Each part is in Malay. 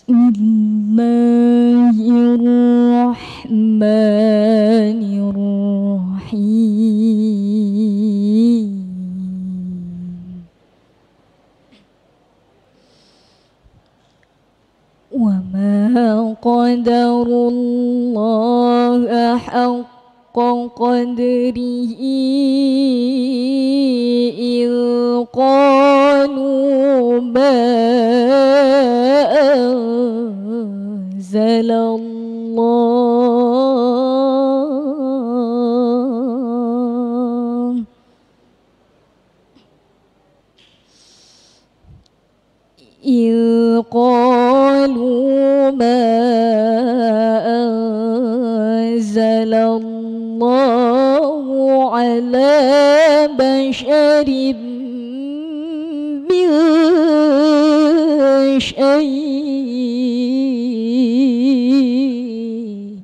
Bismillahirrahmanirrahim. Wa ma qadarullaha haqqa qadrihi idh qalu ma anzalallah idh qalu ma anzalallahu ala basharin min syai'.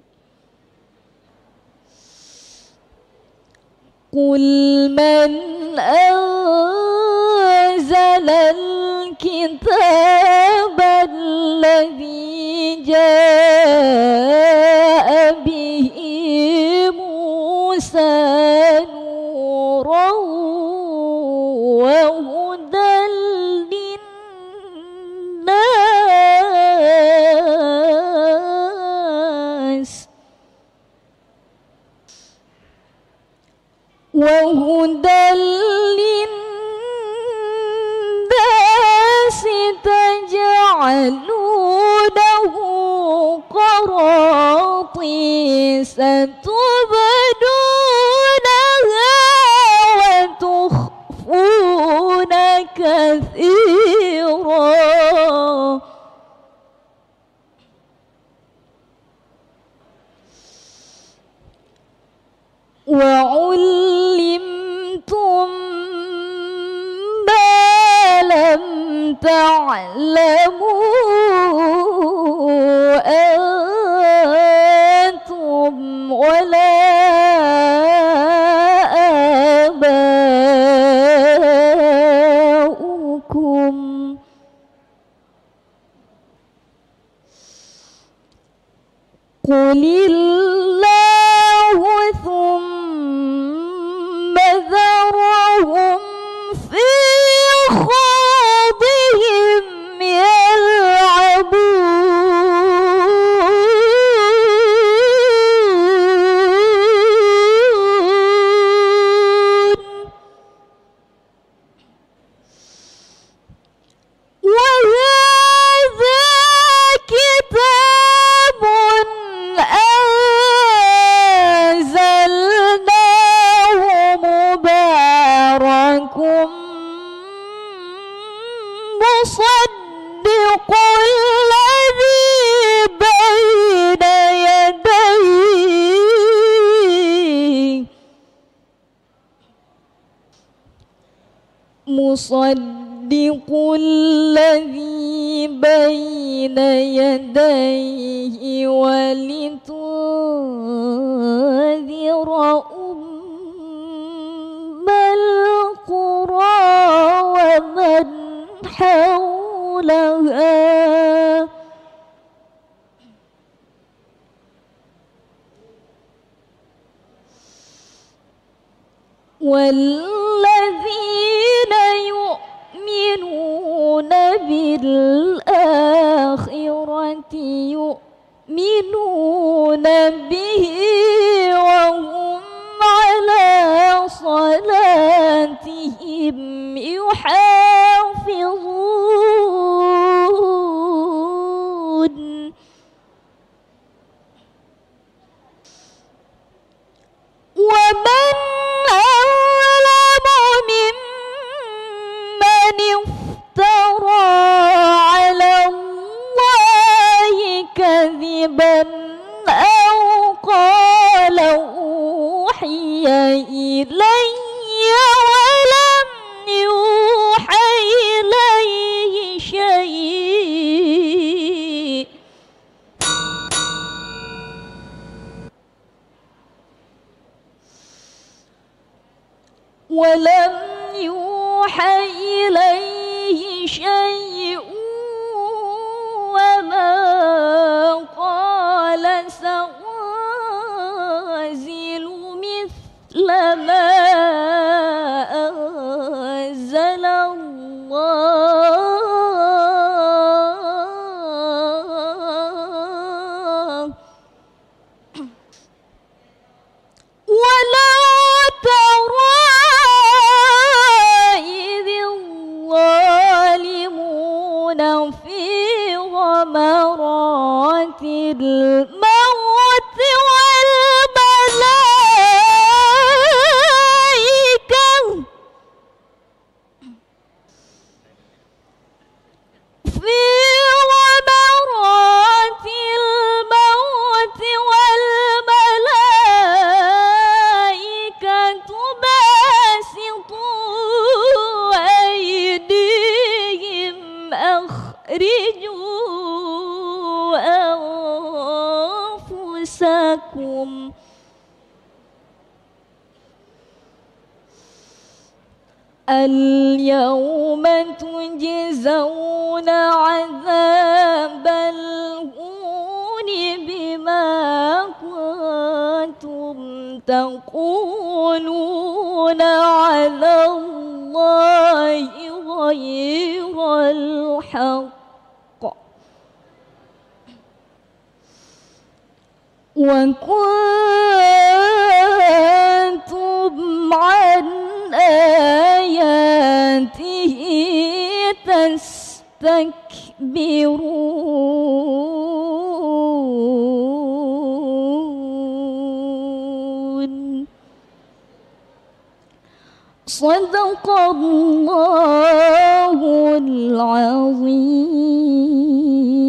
Qul man anzalal kitaba alladhi jaa bihi Musa nuran wa hudan linnas wa hudan linnas taj'alunahu qaratisa tubdunaha wa tukhfuna katsira wa 'ullimtum ma lam ta'lamu antum wala aba'ukum. Qulillahu thumma dharhum fi khawdihim yal'abun. Wa hadha kitabun anzalnahu mubarakun musaddiqul ladzi bayna yadayhi musaddiqul ladzi bayna yadayhi wa litunzira ummal qura wa man hawlaha والذين يؤمنون بالآخرة يؤمنون به وهم على صلاتهم يحافظون. ومن أظلم ممن افترى على الله كذبا أو قال أوحي إلي ولم يوحى إليه شيء ولم يوحى إليه شيء وما سأنزل مثل ما أنزل الله ولا ترى إذ الظالمون في غمرات الموت والملائكة في غمرات الموت والملائكة باسطوا أيديهم أخرجوا أنفسكم اليوم تجزون عذاب الهون بما كنتم تقولون على الله غير الحق وكنتم عن آياته تستكبرون صدق الله العظيم.